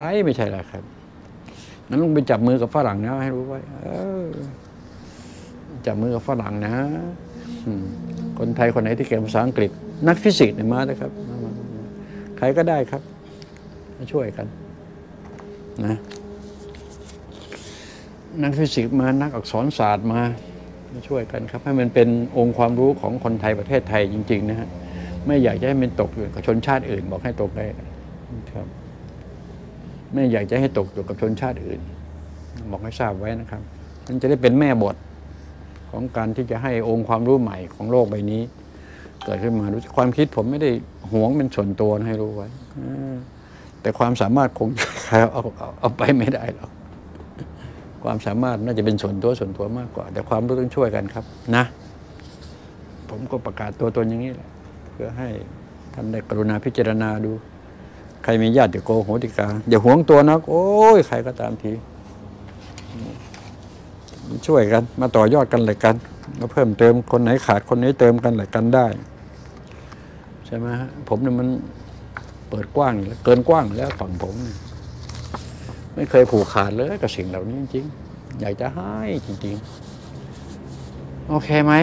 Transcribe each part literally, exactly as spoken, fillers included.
ไอ้ไม่ใช่ละครับนั้นลงไปจับมือกับฝรั่งนะให้รู้ไว้เออจับมือกับฝรั่งนะคนไทยคนไหนที่เก่งภาษาอังกฤษนักฟิสิกส์เนี่ยมาเลยครับใครก็ได้ครับมาช่วยกันนะนักฟิสิกส์มานักอักษรศาสตร์มามาช่วยกันครับให้มันเป็นองค์ความรู้ของคนไทยประเทศไทยจริงๆนะฮะไม่อยากจะให้มันตกอยู่กับชนชาติอื่นบอกให้ตกได้ครับไม่อยากจะให้ตกอยู่กับชนชาติอื่นบอกให้ทราบไว้นะครับมันจะได้เป็นแม่บทของการที่จะให้องค์ความรู้ใหม่ของโลกใบนี้เกิดขึ้นมารู้ความคิดผมไม่ได้หวงเป็นส่วนตัวให้รู้ไว้แต่ความสามารถคงใครเอาเอาเอาไปไม่ได้หรอกความสามารถน่าจะเป็นส่วนตัวส่วนตัวมากกว่าแต่ความรู้ต้องช่วยกันครับนะผมก็ประกาศตัวตนอย่างนี้แหละเพื่อให้ท่านได้กรุณาพิจารณาดูใครมีญาติโกโหติกาอย่าหวงตัวนักโอ้ยใครก็ตามทีช่วยกันมาต่อยอดกันเลยกันมาเพิ่มเติมคนไหนขาดคนไหนเติมกันเลยกันได้ใช่ไหมฮะผมเนี่ยมันเปิดกว้างแล้วเกินกว้างแล้วฝั่งผมไม่เคยผูกขาดเลยกับสิ่งเหล่านี้จริงๆอยากจะให้จริงๆโอเคไหม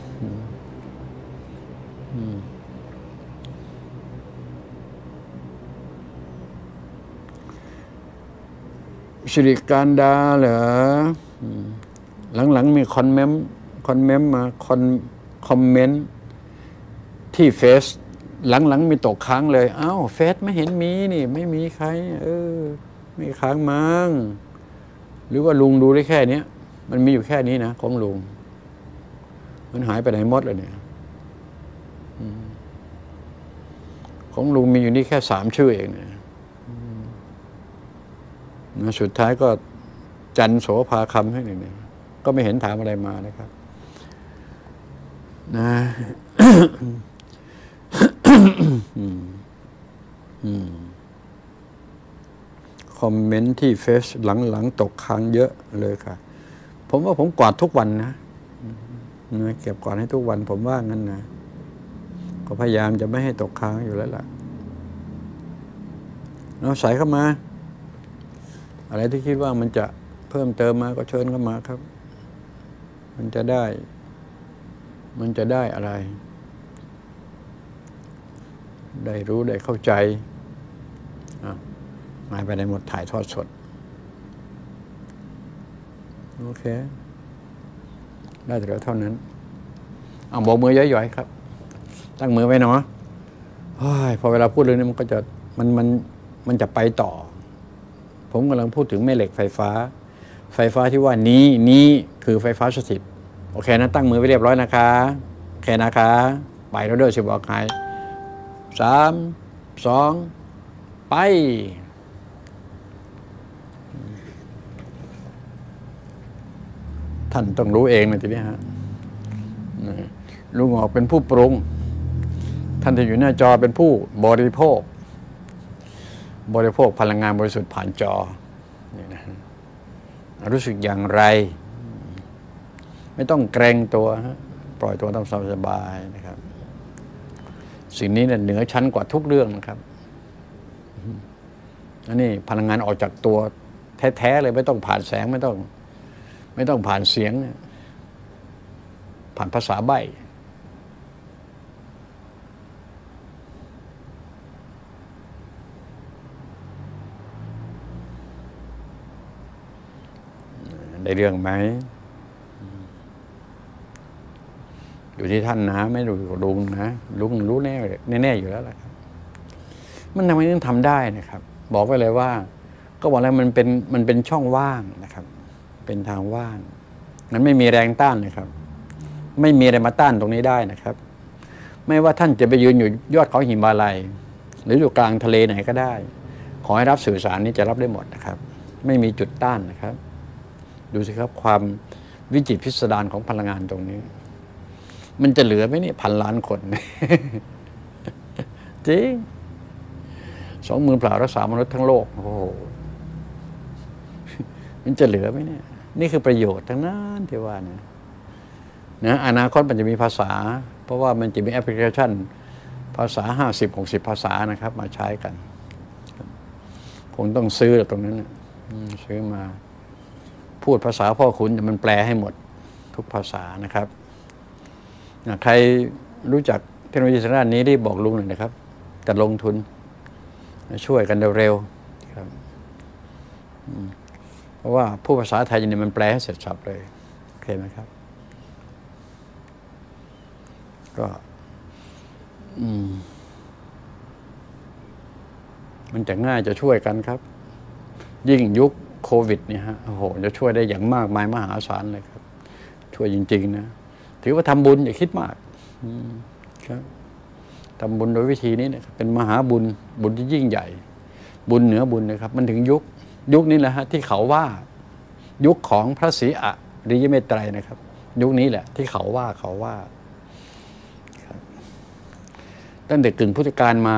สิริการดาเหรอหลังๆมีคอนเมนต์คอนเมนต์มาคอนคอมเมนต์ที่เฟซหลังๆมีตกค้างเลยอ้าวเฟซไม่เห็นมีนี่ไม่มีใครเออไม่ค้างมั้งหรือว่าลุงดูได้แค่นี้มันมีอยู่แค่นี้นะของลุงมันหายไปไหนหมดเลยเนี่ยของลุงมีอยู่นี่แค่สามชื่อเองเนี่ยสุดท้ายก็จันโสภาคำให้หนึ่งเนี่ยก็ไม่เห็นถามอะไรมานะครับนะคอมเมนต์ที่เฟซหลังๆตกค้างเยอะเลยค่ะผมว่าผมกวาดทุกวันนะเก็บกวาดให้ทุกวันผมว่างั้นนะก็พยายามจะไม่ให้ตกค้างอยู่แล้วล่ะเอาใส่เข้ามาอะไรที่คิดว่ามันจะเพิ่มเติมมาก็เชิญเข้ามาครับมันจะได้มันจะได้อะไรได้รู้ได้เข้าใจหายไปในหมดถ่ายทอดสดโอเคได้แต่เท่านั้นเอาบอกมือย่อยๆครับตั้งมือไว้เนาะพอเวลาพูดเรื่องนี้มันก็จะมันมันมันจะไปต่อผมกำลังพูดถึงแม่เหล็กไฟฟ้าไฟฟ้าที่ว่านี้นี้คือไฟฟ้าสถิตโอเคนะตั้งมือไว้เรียบร้อยนะคะโอเคนะคะไปแล้วเด้อสิบอกใครสามสองไปท่านต้องรู้เองนะทีนี้ฮะลุงออกเป็นผู้ปรุงท่านที่อยู่หน้าจอเป็นผู้บริโภคบริโภคพลังงานบริสุทธิ์ผ่านจอนี่นะรู้สึกอย่างไรไม่ต้องเกรงตัวปล่อยตัวตามสบายนะครับสิ่งนี้เนี่ยเหนือชั้นกว่าทุกเรื่องนะครับอันนี้พลังงานออกจากตัวแท้ๆเลยไม่ต้องผ่านแสงไม่ต้องไม่ต้องผ่านเสียงผ่านภาษาใบ้ได้เรื่องไหมอยู่ที่ท่านนะไม่รู้กับลุงนะลุงรู้แน่แน่ๆอยู่แล้วแหละครับมันทำไมถึงทำได้นะครับบอกไว้เลยว่าก็บอกแล้วมันเป็นมันเป็นช่องว่างนะครับเป็นทางว่างนั้นไม่มีแรงต้านเลยครับไม่มีอะไรมาต้านตรงนี้ได้นะครับไม่ว่าท่านจะไปยืนอยู่ยอดเขาหิมาลัยหรืออยู่กลางทะเลไหนก็ได้ขอให้รับสื่อสารนี้จะรับได้หมดนะครับไม่มีจุดต้านนะครับดูสิครับความวิจิตรพิสดารของพลังงานตรงนี้มันจะเหลือไหมนี่พันล้านคนจริงสองมือเปล่ารักษามนุษย์ทั้งโลกโอ้โหมันจะเหลือไหมเนี่ยนี่คือประโยชน์ทั้งนั้นที่ว่านะนะอนาคตมันจะมีภาษาเพราะว่ามันจะมีแอปพลิเคชันภาษาห้าสิบหกสิบภาษานะครับมาใช้กันผงต้องซื้อตรงนั้นซื้อมาพูดภาษาพ่อขุนแต่มันแปลให้หมดทุกภาษานะครับใครรู้จักเทคโนโลยีทางด้านนี้รีบบอกลุงหน่อยนะครับแต่ลงทุนช่วยกันเร็วๆครับเพราะว่าผู้ภาษาไทยเนี่ยมันแปลให้เสร็จสับเลยโอเคไหมครับก็มันจะง่ายจะช่วยกันครับยิ่งยุคโควิดเนี่ยฮะโอ้โหจะช่วยได้อย่างมากมายมหาศาลเลยครับช่วยจริงๆนะถือว่าทำบุญอย่าคิดมากครับทำบุญโดยวิธีนี้นะครับเป็นมหาบุญบุญที่ยิ่งใหญ่บุญเหนือบุญนะครับมันถึงยุคยุคนี้แหละฮะที่เขาว่ายุคของพระศรีอริยเมตไตรนะครับยุคนี้แหละที่เขาว่าเขาว่าตั้งแต่กึ่งพุทธกาลมา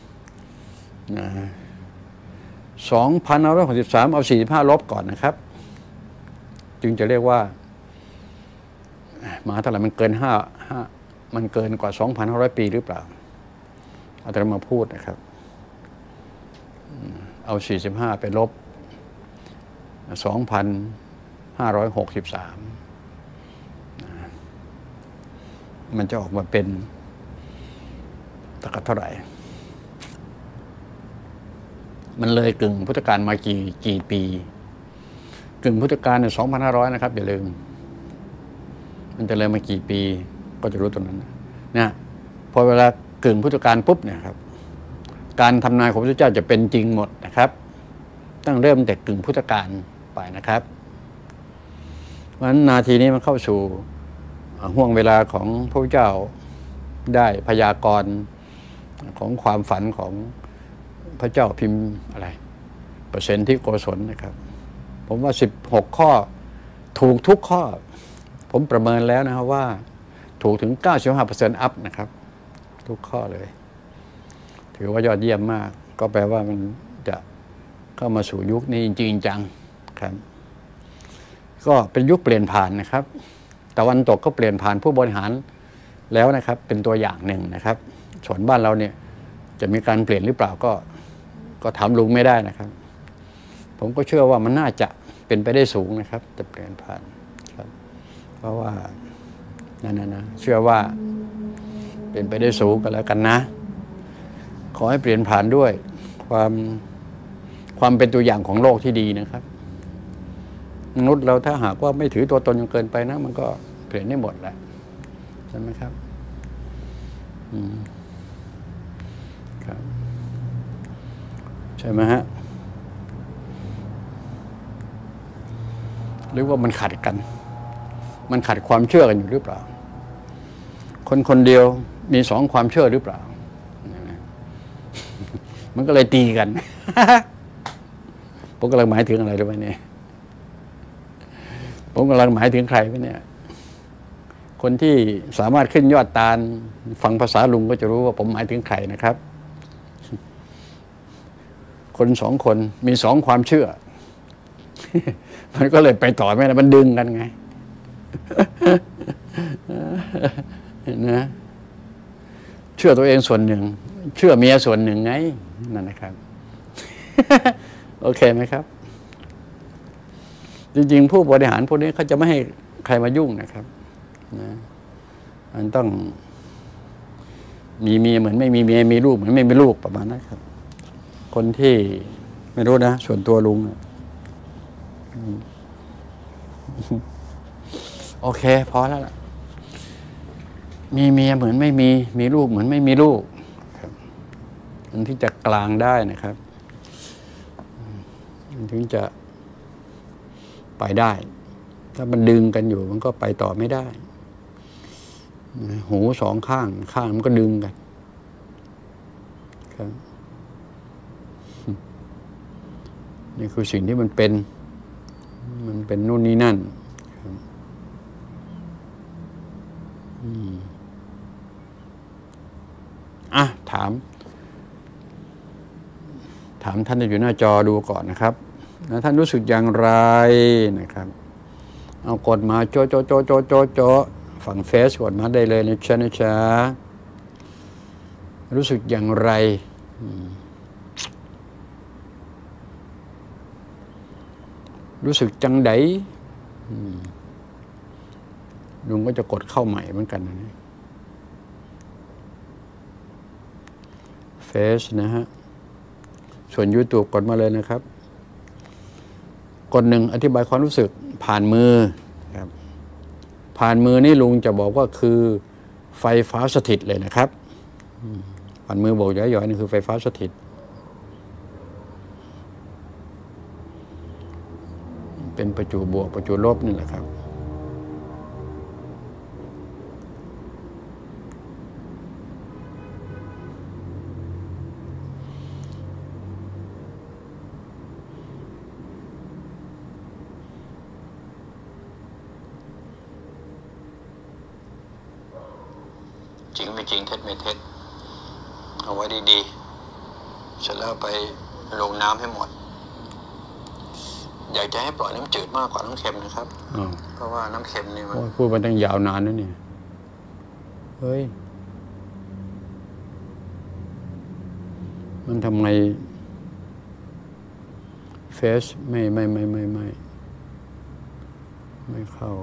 สองพันห้าร้อยหกสิบสามเอาสี่สิบห้าลบก่อนนะครับจึงจะเรียกว่ามาเท่าไหร่มันเกินห้าห้ามันเกินกว่าสองพันห้าร้อยปีหรือเปล่าอาจจะมาพูดนะครับเอาสี่สิบห้าไปลบสองพันห้าร้อยหกสิบสามมันจะออกมาเป็นตะกัดเท่าไหร่มันเลยกึ่งพุทธกาลมากี่กี่ปีกึ่งพุทธกาลเนี่ยสองพันห้าร้อยนะครับอย่าลืมมันจะเลยมากี่ปีก็จะรู้ตรงนั้นเนี่ยพอเวลากึ่งพุทธกาลปุ๊บเนี่ยครับการทำนายของพระพุทธเจ้าจะเป็นจริงหมดนะครับตั้งเริ่มแต่กึ่งพุทธกาลไปนะครับเพราะฉะนั้นนาทีนี้มันเข้าสู่ห่วงเวลาของพระพุทธเจ้าได้พยากรณ์ของความฝันของพระเจ้าพิมพ์อะไรเปอร์เซ็นต์ที่โกศลนะครับผมว่าสิบหกข้อถูกทุกข้อผมประเมินแล้วนะครับว่าถูกถึง เก้าสิบห้าเปอร์เซ็นต์ อัพนะครับทุกข้อเลยถือว่ายอดเยี่ยมมากก็แปลว่ามันจะเข้ามาสู่ยุคนี้จริงๆจังครับก็เป็นยุคเปลี่ยนผ่านนะครับตะวันตกก็เปลี่ยนผ่านผู้บริหารแล้วนะครับเป็นตัวอย่างหนึ่งนะครับส่วนบ้านเราเนี่ยจะมีการเปลี่ยนหรือเปล่าก็ก็ถามลุงไม่ได้นะครับผมก็เชื่อว่ามันน่าจะเป็นไปได้สูงนะครับจะเปลี่ยนผ่านครับเพราะว่านั่นนะนะเชื่อว่าเป็นไปได้สูงกันแล้วกันนะขอให้เปลี่ยนผ่านด้วยความความเป็นตัวอย่างของโลกที่ดีนะครับมนุษย์เราถ้าหากว่าไม่ถือตัวตนจนเกินไปนะมันก็เปลี่ยนได้หมดแหละใช่ไหมครับอืมครับใช่ไหมฮะหรือว่ามันขัดกันมันขัดความเชื่อกันอยู่หรือเปล่าคนคนเดียวมีสองความเชื่อหรือเปล่ามันก็เลยตีกันผมกำลังหมายถึงอะไรรู้ไหมเนี่ยผมกำลังหมายถึงใครไหมเนี่ยคนที่สามารถขึ้นยอดตาลฟังภาษาลุงก็จะรู้ว่าผมหมายถึงใครนะครับคนสองคนมีสองความเชื่อมันก็เลยไปต่อไม่ได้มันดึงกันไงนะเชื่อตัวเองส่วนหนึ่งเชื่อเมียส่วนหนึ่งไงนั่นนะครับโอเคไหมครับจริงๆผู้บริหารพวกนี้เขาจะไม่ให้ใครมายุ่งนะครับนะมันต้องมีเมียเหมือนไม่มีเมียมีลูกเหมือนไม่มีลูกประมาณนั้นครับคนที่ไม่รู้นะส่วนตัวลุงโอเคพอแล้วล่ะมีเมียเหมือนไม่มีมีลูกเหมือนไม่มีลูกมันที่จะกลางได้นะครับมันถึงจะไปได้ถ้ามันดึงกันอยู่มันก็ไปต่อไม่ได้หูสองข้างข้างมันก็ดึงกันครับนี่คือสิ่งที่มันเป็นมันเป็นนู่นนี่นั่นครับอ่ะถามถามท่านที่อยู่หน้าจอดูก่อนนะครับท่านรู้สึกอย่างไรนะครับเอากดมาโจโจโจโจโจโจฝั่งเฟซกดมาได้เลยนะจ๊ะนะจ๊ะรู้สึกอย่างไรรู้สึกจังไดลุงก็จะกดเข้าใหม่เหมือนกันนะเฟซนะฮะส่วน YouTube กดมาเลยนะครับกดหนึ่งอธิบายความรู้สึกผ่านมือครับผ่านมือนี่ลุงจะบอกว่าคือไฟฟ้าสถิตเลยนะครับผ่านมือบอกย่อยๆนี่คือไฟฟ้าสถิตเป็นประจุบวกประจุลบนี่แหละครับจริงไม่จริงเท็จไม่เท็จเอาไว้ดีๆเสร็จแล้วไปลงน้ำให้หมดอยากจะให้ปล่อยน้ำจืดมากกว่าน้ำเค็มนะครับเพราะว่าน้ำเค็มนี่มันพูดมาตั้งยาวนานแล้วเนี่ยเฮ้ยมันทำไมเฟซไม่ไม่ไม่ไม่ไม่ไม่เข้า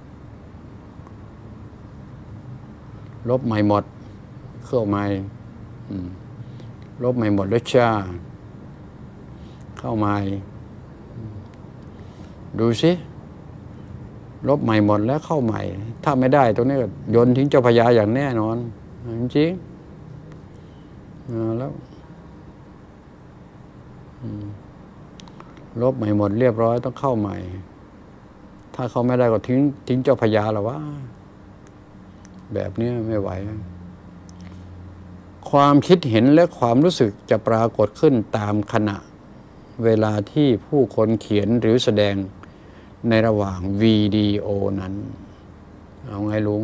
ลบใหม่หมดเข้าใหม่ลบใหม่หมดแล้วจ้าเข้าใหม่ดูสิลบใหม่หมดแล้วเข้าใหม่ถ้าไม่ได้ตรงนี้ก็โยนทิ้งเจ้าพญาอย่างแน่นอนจริงๆแล้วลบใหม่หมดเรียบร้อยต้องเข้าใหม่ถ้าเขาไม่ได้ก็ทิ้งทิ้งเจ้าพญาหรอวะแบบนี้ไม่ไหวความคิดเห็นและความรู้สึกจะปรากฏขึ้นตามขณะเวลาที่ผู้คนเขียนหรือแสดงในระหว่างวิดีโอนั้นเอาไงลุง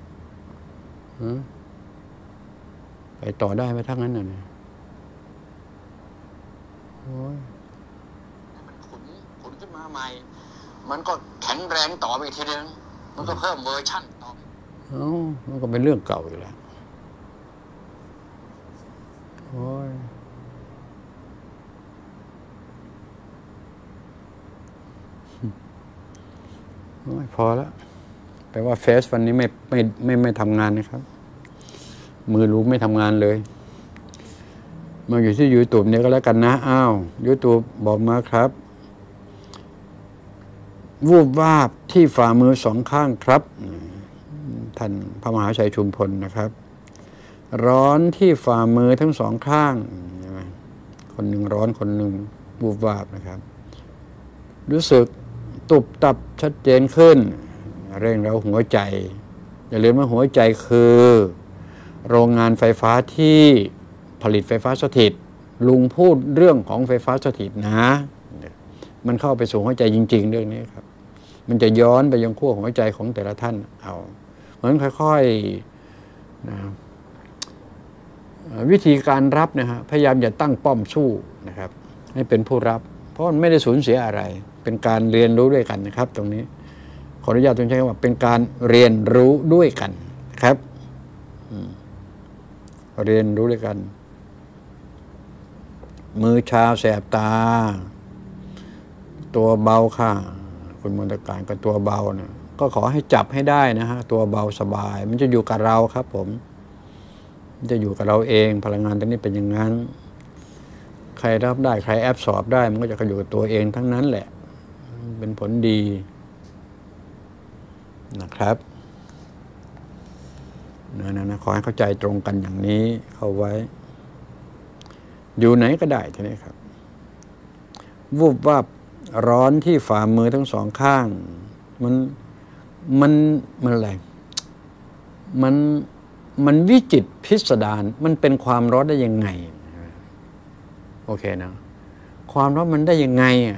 ไปต่อได้ไหมทั้งนั้นน่ะเนี่ยโอ้ยมันขุนขุนขึ้นมาใหม่มันก็แข็งแรงต่อไปอีกทีนึงมันก็เพิ่มเวอร์ชั่นต่อเอ้ามันก็เป็นเรื่องเก่าอยู่แล้วโอ้ยโอ้ยพอแล้วแปลว่าเฟซวันนี้ไม่ไม่ไม่ไม่ทำงานนะครับมือรู้ไม่ทำงานเลยมาอยู่ที่ YouTube เนี่ยก็แล้วกันนะอ้าว YouTube บอกมาครับวูบวาบที่ฝ่ามือสองข้างครับท่านพระมหาชัยชุมพลนะครับร้อนที่ฝ่ามือทั้งสองข้างคนหนึ่งร้อนคนหนึ่งวูบวาบนะครับรู้สึกตุบตับชัดเจนขึ้นเร่งเร้าหัวใจอย่าลืมว่าหัวใจคือโรงงานไฟฟ้าที่ผลิตไฟฟ้าสถิตลุงพูดเรื่องของไฟฟ้าสถิตนะมันเข้าไปสู่หัวใจจริงๆเรื่องนี้ครับมันจะย้อนไปยังขั้วหัวใจของแต่ละท่านเอาเหมือนค่อยๆนะวิธีการรับนะฮะพยายามอย่าตั้งป้อมสู้นะครับให้เป็นผู้รับเพราะมันไม่ได้สูญเสียอะไรเป็นการเรียนรู้ด้วยกันนะครับตรงนี้ขออนุญาตต้องใช้คำว่าเป็นการเรียนรู้ด้วยกันครับเรียนรู้ด้วยกันมือชาแสบตาตัวเบาค่ะคุณมนตการก็ตัวเบาเนี่ยก็ขอให้จับให้ได้นะฮะตัวเบาสบายมันจะอยู่กับเราครับผมมันจะอยู่กับเราเองพลังงานตรงนี้เป็นอย่างนั้นใครรับได้ใครแอบสอบได้มันก็จะอยู่กับตัวเองทั้งนั้นแหละเป็นผลดีนะครับนะนะนะขอให้เข้าใจตรงกันอย่างนี้เข้าไว้อยู่ไหนก็ได้ทีนี้ครับวูบวาบร้อนที่ฝ่ามือทั้งสองข้างมันมันมันอะไรมันมันวิจิตรพิสดารมันเป็นความร้อนได้ยังไงโอเคนะความร้อนมันได้ยังไงอ่ะ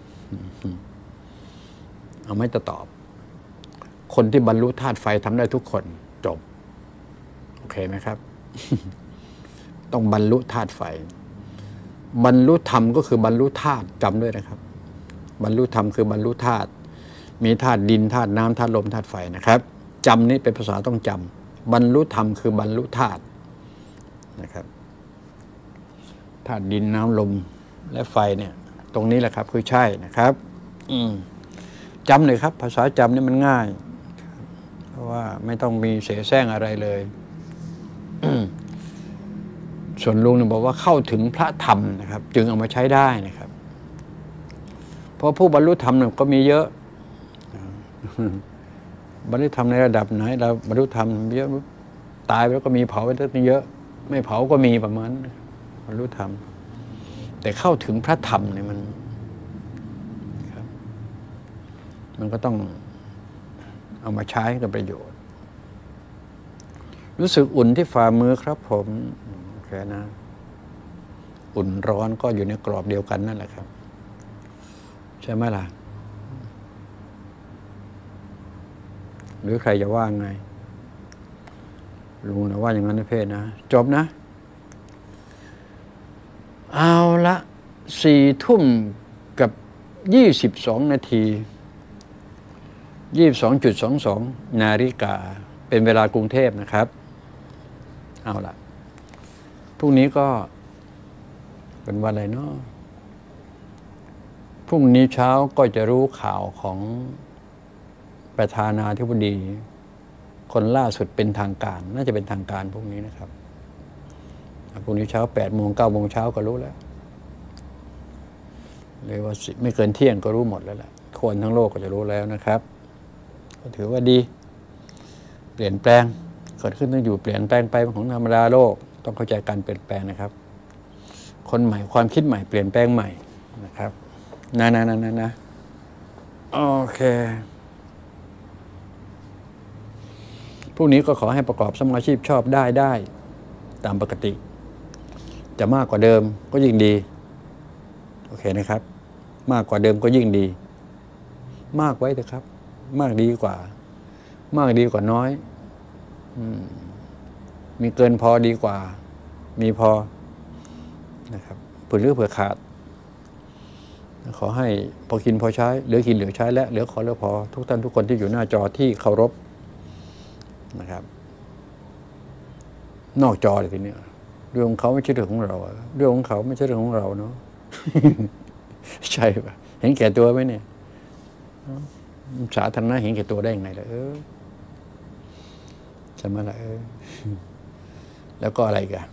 เอาไม่จะตอบคนที่บรรลุธาตุไฟทำได้ทุกคนจบโอเคไหมครับ ต้องบรรลุธาตุไฟบรรลุธรรมก็คือบรรลุธาตุจำด้วยนะครับบรรลุธรรมคือบรรลุธาตุมีธาตุดินธาตุน้ำธาตุลมธาตุไฟนะครับจำนี้เป็นภาษาต้องจำบรรลุธรรมคือบรรลุธาตุนะครับธาตุดินน้ำลมและไฟเนี่ยตรงนี้แหละครับคือใช่นะครับอืมจำเลยครับภาษาจำนี่มันง่ายเพราะว่าไม่ต้องมีเสแสร้งอะไรเลยส่วนลุงเนี่ยบอกว่าเข้าถึงพระธรรมนะครับจึงเอามาใช้ได้นะครับเพราะผู้บรรลุธรรมเนี่ยก็มีเยอะบรรลุธรรมในระดับไหนเราบรรลุธรรมเยอะตายไปแล้วก็มีเผาไปตั้งเยอะไม่เผาก็มีประมาณบรรลุธรรมแต่เข้าถึงพระธรรมเนี่ยมันครับมันก็ต้องเอามาใช้ให้กับประโยชน์รู้สึกอุ่นที่ฝ่ามือครับผมโอเคนะอุ่นร้อนก็อยู่ในกรอบเดียวกันนั่นแหละครับใช่ไหมล่ะหรือใครจะว่าไงลุงนะว่าอย่างนั้นนะเพศนะจบนะเอาละสี่ทุ่มกับยี่สิบสองนาทียี่สิบสองจุดสองสองนาฬิกาเป็นเวลากรุงเทพนะครับเอาละพรุ่งนี้ก็เป็นวันอะไรเนาะพรุ่งนี้เช้าก็จะรู้ข่าวของประธานาธิบดีคนล่าสุดเป็นทางการน่าจะเป็นทางการพรุ่งนี้นะครับพรุ่งนี้เช้าแปดโมงเก้าโมงเช้าก็รู้แล้วเลยว่าไม่เกินเที่ยงก็รู้หมดแล้วแหละคนทั้งโลกก็จะรู้แล้วนะครับก็ถือว่าดีเปลี่ยนแปลงเกิดขึ้นต้องอยู่เปลี่ยนแปลงไปของธรรมดาโลกต้องเข้าใจการเปลี่ยนแปลงนะครับคนใหม่ความคิดใหม่เปลี่ยนแปลงใหม่นะครับนะนะนะนะนะโอเคพรุ่งนี้ก็ขอให้ประกอบสมาชีพชอบได้ได้ตามปกติจะมากกว่าเดิมก็ยิ่งดีโอเคนะครับมากกว่าเดิมก็ยิ่งดีมากไว้เถอะครับมากดีกว่ามากดีกว่าน้อยมีเกินพอดีกว่ามีพอนะครับเผื่อเหลือเผื่อขาดขอให้พอกินพอใช้เหลือกินเหลือใช้และเหลือขอเหลือพอทุกท่านทุกคนที่อยู่หน้าจอที่เคารพนะครับนอกจอเลยทีนี้เรื่องของเขาไม่ใช่เรื่องของเราเรื่องของเขาไม่ใช่เรื่องของเราเนาะ ใช่ปะเห็นแก่ตัวไหมเนี่ยสาธารณะเห็นแก่ตัวได้ยังไงล่ะเออใช่ไหมล่ะเออแล้วก็อะไรกัน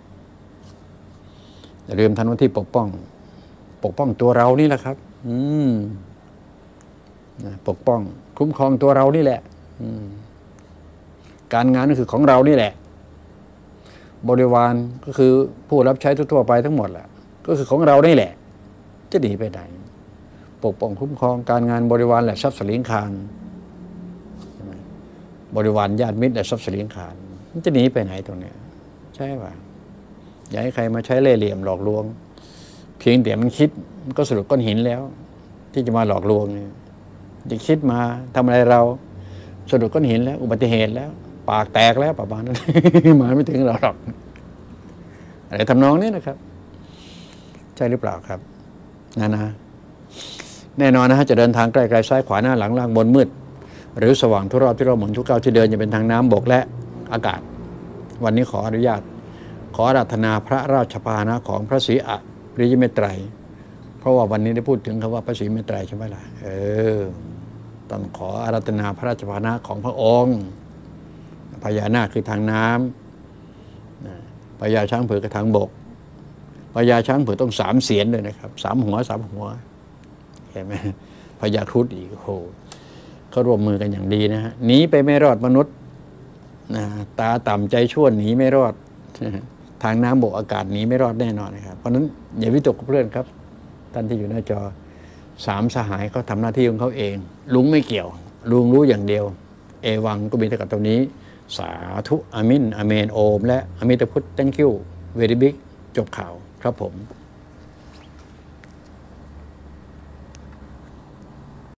อย่าลืมทำหน้าที่ปกป้องปกป้องตัวเรานี่แหละครับอืมปกป้องคุ้มครองตัวเรานี่แหละอืมการงานก็คือของเรานี่แหละบริวารก็คือผู้รับใช้ทั่วๆไปทั้งหมดแหละก็คือของเรานี่แหละจะหนีไปไหนปกป้องคุ้มครองการงานบริวารและทรัพย์สินคารบริวารญาติมิตรและทรัพย์สินคารมันจะหนีไปไหนตรงเนี้ยใช่ป่ะอย่าให้ใครมาใช้เล่ห์เหลี่ยมหลอกลวงเพียงแต่มันคิดมันก็สรุปก้อนหินแล้วที่จะมาหลอกลวงเนี่ยจะคิดมาทำอะไรเราสรุปก้อนหินแล้วอุบัติเหตุแล้วปากแตกแล้วประมาณนั้น มาไม่ถึงเราหรอกอะไรทำนองนี้นะครับใช่หรือเปล่าครับนะนะแน่นอนนะฮะจะเดินทางใกล้ๆซ้ายขวาหน้าหลังล่างบนมืดหรือสว่างทุกรอบที่เราหมุนทุกก้าวที่เดินจะเป็นทางน้ำบกและอากาศวันนี้ขออนุญาตขออาราธนาพระราชพาหนะของพระศรีอริยเมตไตรเพราะว่าวันนี้ได้พูดถึงคำว่าพระศรีเมตไตรใช่ไหมล่ะเออต้องขออาราธนาพระราชพาหนะของพระองค์พญานาคคือทางน้ำพญาช้างเผือกคือทางบกพญาช้างเผือกต้องสามเสียนเลยนะครับสามหัวสามหัวเห็นไหมพญาครุฑอีกโอ้โหเขาร่วมมือกันอย่างดีนะฮะหนีไปไม่รอดมนุษย์นะตาต่ำใจชั่วหนีไม่รอดทางน้ำบกอากาศหนีไม่รอดแน่นอนนะครับเพราะฉะนั้นอย่าวิตกกับเรื่องครับท่านที่อยู่หน้าจอสามสหายเขาทำหน้าที่ของเขาเองลุงไม่เกี่ยวลุงรู้อย่างเดียวเอวังก็มีแต่กับตรงนี้สาธุอามินอเมนโอมและอมิตพุทธ thank you very big จบข่าวครับผม